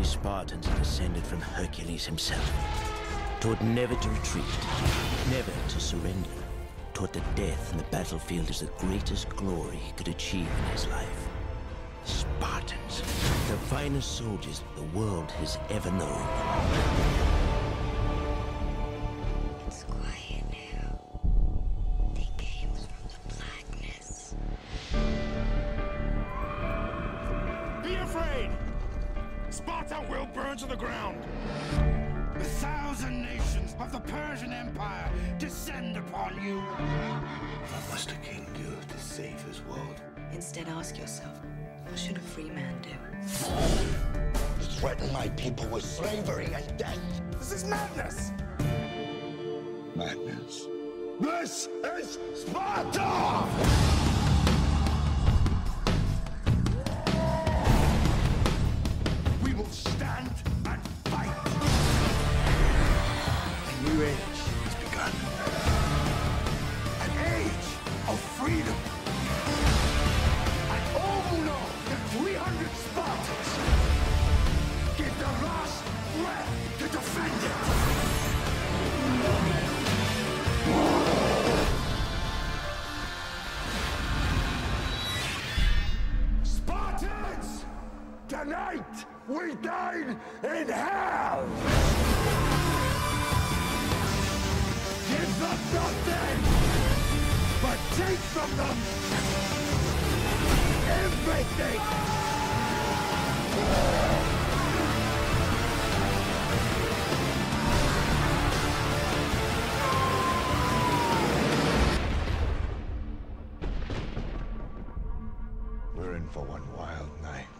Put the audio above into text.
Spartans are descended from Hercules himself. Taught never to retreat, never to surrender. Taught that death in the battlefield is the greatest glory he could achieve in his life. Spartans, the finest soldiers the world has ever known. It's quiet now. They came from the blackness. Be afraid! Sparta will burn to the ground! 1,000 nations of the Persian Empire descend upon you! What must a king do to save his world? Instead, ask yourself, what should a free man do? Threaten my people with slavery and death. This is madness! Madness. This is Sparta! We will stand and fight! A new age has begun. An age of freedom. And all who know that 300 Spartans give their last breath to defend it. Spartans! Tonight, we dine in hell! Give them nothing, but take from them everything! We're in for one wild night.